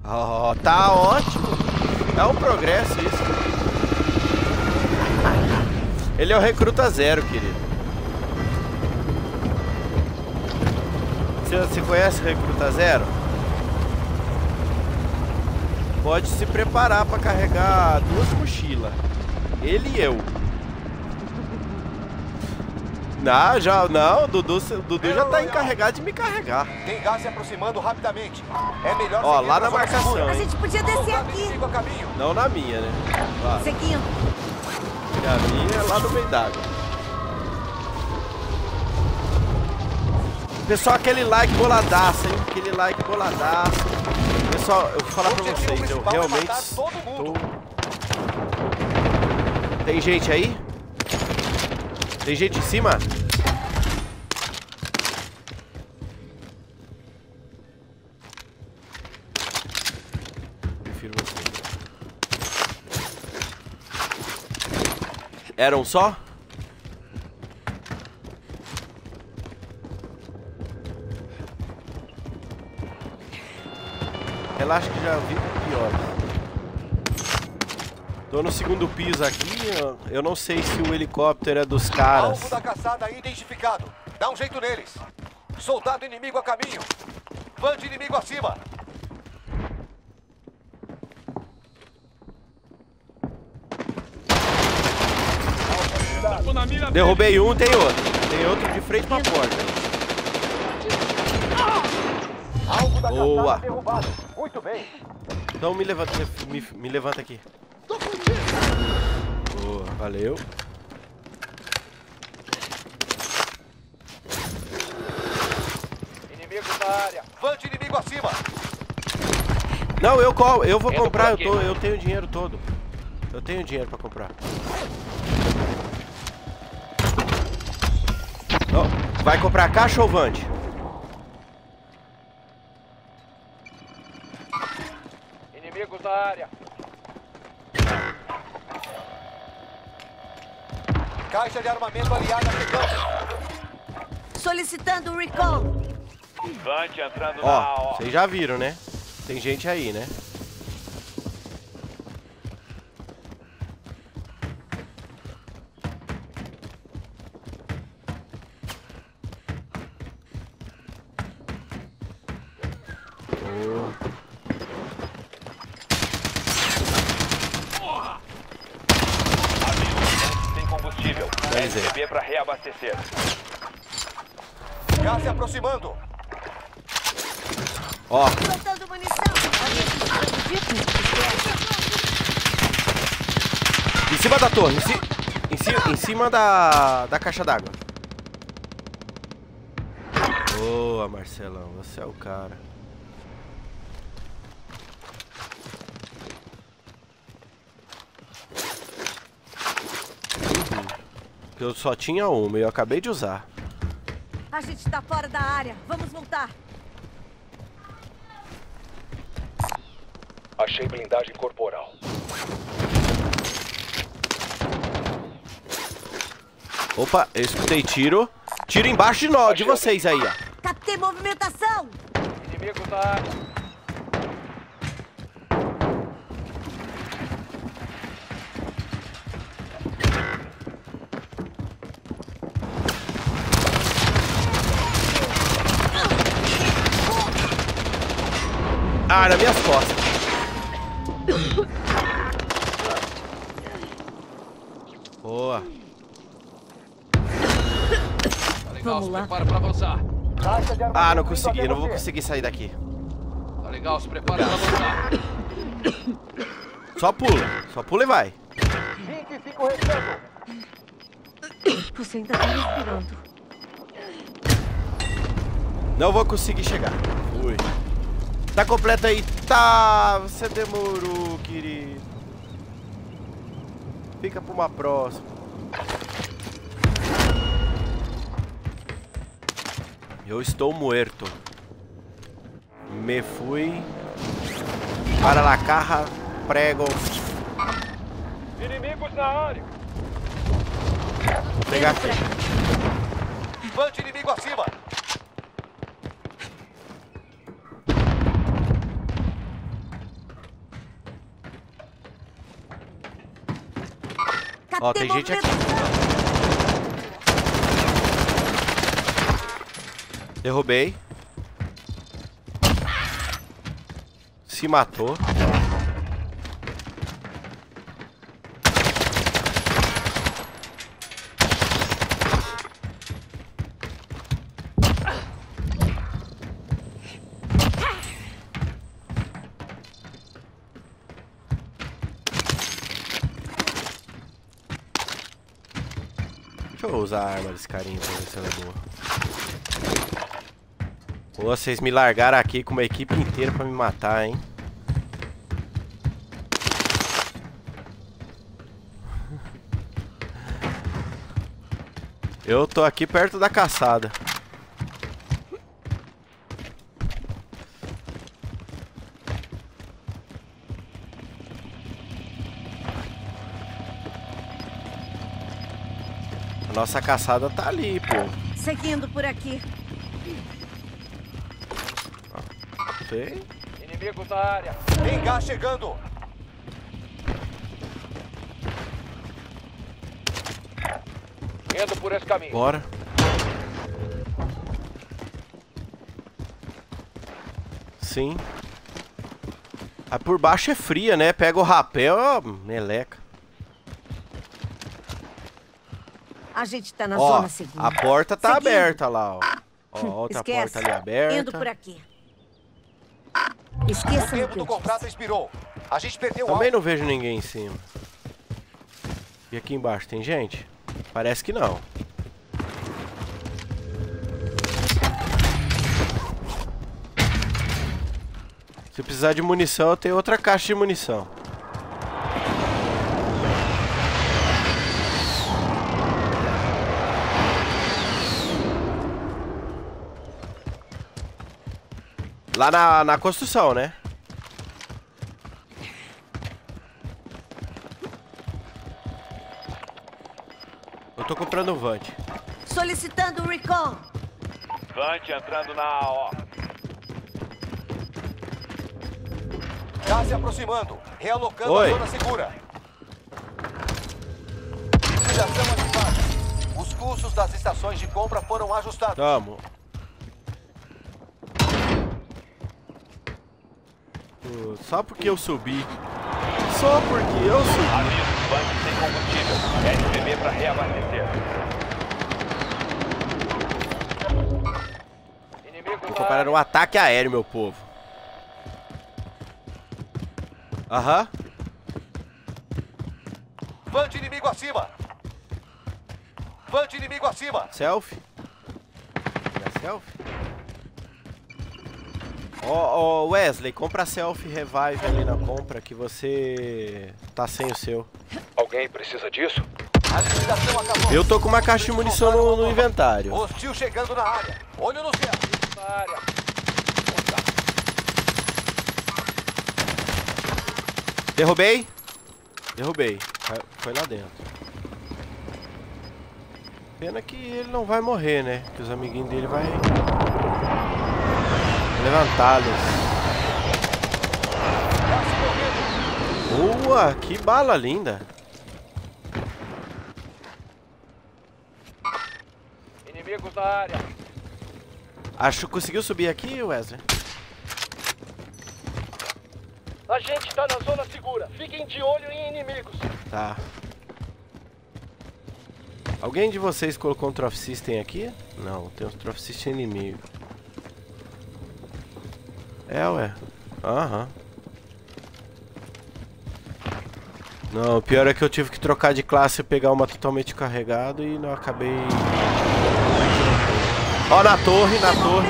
Oh, tá ótimo. É um progresso isso. Ele é o recruta zero, querido. Você conhece o recruta zero? Pode se preparar para carregar 2 mochilas. Ele e eu. Não, o Dudu já tá encarregado de me carregar. Tem gás se aproximando rapidamente. É melhor. Ó, lá na marcação. A gente podia descer aqui. Não na minha, né? Lá. Seguindo. A minha é lá no meio d'água. Pessoal, aquele like boladaço, hein? Aquele like boladaço. Pessoal, eu vou falar pra vocês, eu realmente estou... Tem gente aí? Tem gente em cima? Prefiro você. Era um só? Relaxa que já vi pior. Tô no 2º piso aqui, eu não sei se o helicóptero é dos caras. Alvo da caçada identificado. Dá um jeito neles. Soldado inimigo a caminho. Van de inimigo acima. Derrubei um, tem outro. Tem outro de frente pra porta. Alvo da Boa. caçada derrubado. Muito bem. Então me levanta aqui. Boa, valeu. Inimigo na área. Van de inimigo acima. Não, eu vou comprar, eu tenho dinheiro todo. Eu tenho dinheiro pra comprar. Oh, vai comprar caixa ou vante? Inimigos na área. Caixa de armamento aliada chegando. Solicitando o recall. Vante entrando Ó, vocês já viram, né? Tem gente aí, né? SCB para reabastecer. Gás se aproximando. Ó. Soltando munição. Em cima da torre. Em cima da caixa d'água. Boa, Marcelão. Você é o cara. Eu só tinha uma e eu acabei de usar. A gente tá fora da área. Vamos voltar. Achei blindagem corporal. Opa, eu escutei tiro. Tiro embaixo de nós, de vocês aí, ó. Captei movimentação. Inimigo na área. Ah, nas minhas costas. Boa. Tá legal, se prepara pra avançar. Ah, não consegui, não vou conseguir sair daqui. Tá legal, se prepara pra avançar. Só pula e vai. 25 restando. Você ainda tá respirando. Não vou conseguir chegar. Fui. Tá completo aí. Tá, você demorou, querido. Fica pra uma próxima. Eu estou muerto. Me fui para la caja prego. Inimigos na área. Vou pegar aqui. Vante inimigo acima. Ó, tem gente aqui. Derrubei. Se matou. Deixa eu usar a arma desse carinha pra ver se ela é boa. Pô, vocês me largaram aqui com uma equipe inteira pra me matar, hein? Eu tô aqui perto da caçada. Nossa caçada tá ali, pô. Seguindo por aqui. Sei. Inimigos na área. Tem gás chegando. Indo por esse caminho. Bora. Sim. Ah, por baixo é fria, né? Pega o rapel, ó, meleca. A gente tá na Ó, zona segura. a porta tá Seguindo. aberta lá, ó. Ó, outra Esquece. porta ali aberta. Indo por aqui. Esqueça O tempo do contrato expirou. A gente perdeu o Também alvo. não vejo ninguém em cima. E aqui embaixo tem gente? Parece que não. Se precisar de munição, eu tenho outra caixa de munição. Lá na construção, né? Eu tô comprando um Vant. Solicitando o recon. Vante entrando na AO. Tá se aproximando. Realocando Oi. a zona segura. Liquidação ativada. Os custos das estações de compra foram ajustados. Tamo. Só porque eu subi. Só porque eu subi. Aviso, Vante sem combustível. SPB para reabastecer. Inimigo Tô preparando um ataque aéreo, meu povo. Aham. Vante inimigo acima. Vante inimigo acima. Selfie. É selfie? Ó, Wesley, compra selfie revive ali na compra que você tá sem o seu. Alguém precisa disso? A liquidação acabou. Eu tô com uma caixa de munição no inventário. Hostil chegando na área. Olho no céu. Na área. Derrubei. Derrubei. Foi lá dentro. Pena que ele não vai morrer, né? Que os amiguinhos dele vai levantá-los. Boa, que bala linda. Inimigos na área. Acho que conseguiu subir aqui, Wesley. A gente tá na zona segura. Fiquem de olho em inimigos. Tá. Alguém de vocês colocou um Trophy System aqui? Não, tem um Trophy System inimigo. É, ué. Aham. Não, o pior é que eu tive que trocar de classe e pegar uma totalmente carregada e não acabei... Ó, na torre, na torre.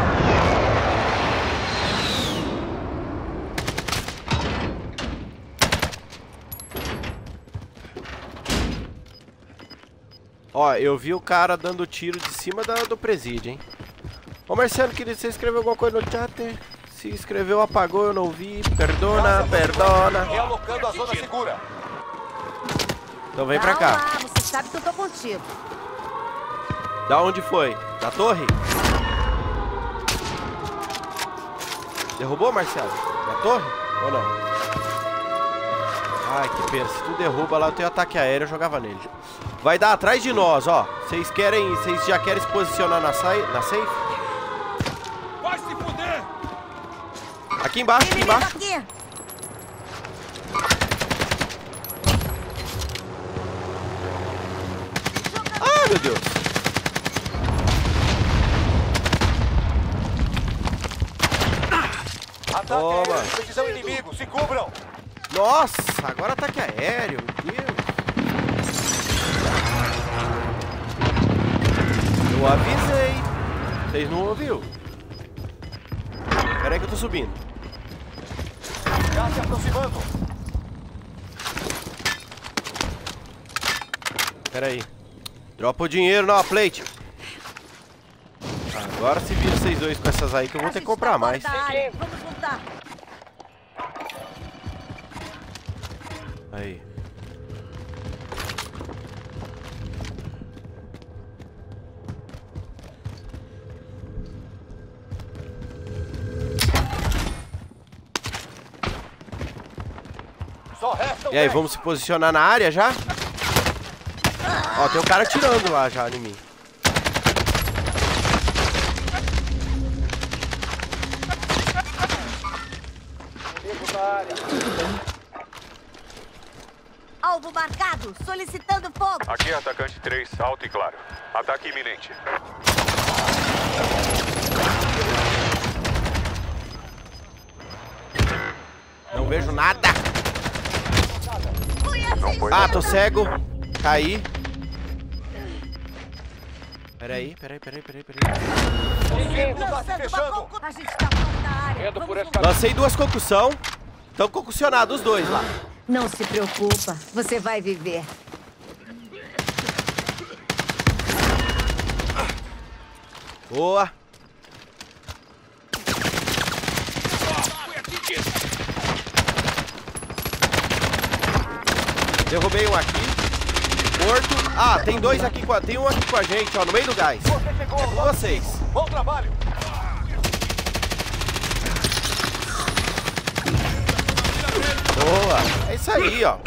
Ó, eu vi o cara dando tiro de cima do presídio, hein. Ô, Marcelo, queria que você escreveu alguma coisa no chat? Se escreveu, apagou, eu não vi. Perdona, perdona. Realocando a zona segura. Então vem pra cá. Calma, você sabe que eu tô contigo. Da onde foi? Da torre? Derrubou, Marcelo? Da torre? Ou não? Ai, que pena. Se tu derruba lá, eu tenho ataque aéreo, eu jogava nele. Vai dar atrás de nós, ó. Vocês já querem se posicionar na safe? Vai se fuder! Aqui embaixo, aqui embaixo. Aqui. Ai, meu Deus. Ataque Toma. aéreo de precisão inimigo. Se cubram. Nossa, agora ataque aéreo, meu Deus. Eu avisei. Vocês não ouviram? Pera aí que eu tô subindo. Gás se aproximando. Pera aí. Dropa o dinheiro na plate. Agora se vira vocês dois com essas aí que eu vou ter que comprar mais. Vamos voltar. Aí. Só restam E aí, 10. vamos se posicionar na área já? Ó, tem um cara atirando lá já em mim. Alvo marcado, solicitando fogo. Aqui é atacante 3, alto e claro. Ataque iminente. Não vejo nada. Não foi. Ah, tô cego. Caí. Peraí. Inimigo tá se fechando. A gente tá fora da área. Vamos voltar. Lancei 2 concussão. Estão concussionados os dois lá. Não se preocupa, você vai viver. Boa. Derrubei um aqui. Morto. Ah, tem dois aqui com tem um aqui com a gente, ó, no meio do gás. Você chegou ao lado. Vocês. Bom trabalho. Boa. É isso aí, ó.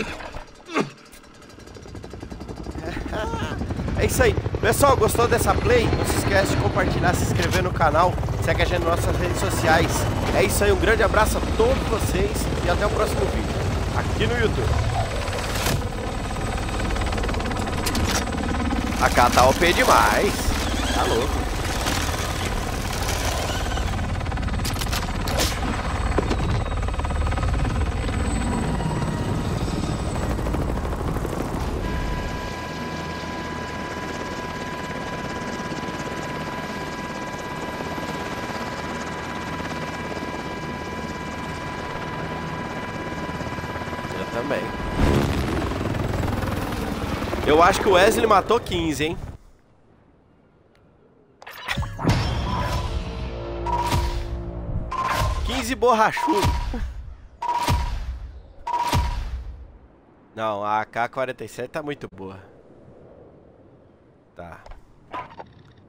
É isso aí. Pessoal, gostou dessa play? Não se esquece de compartilhar, se inscrever no canal. Segue a gente nas nossas redes sociais. É isso aí, um grande abraço a todos vocês e até o próximo vídeo. Aqui no YouTube. A K tá OP demais. Tá louco. Eu também. Eu acho que o Wesley matou 15, hein? Borrachudo. Não, a AK-47 tá muito boa. Tá.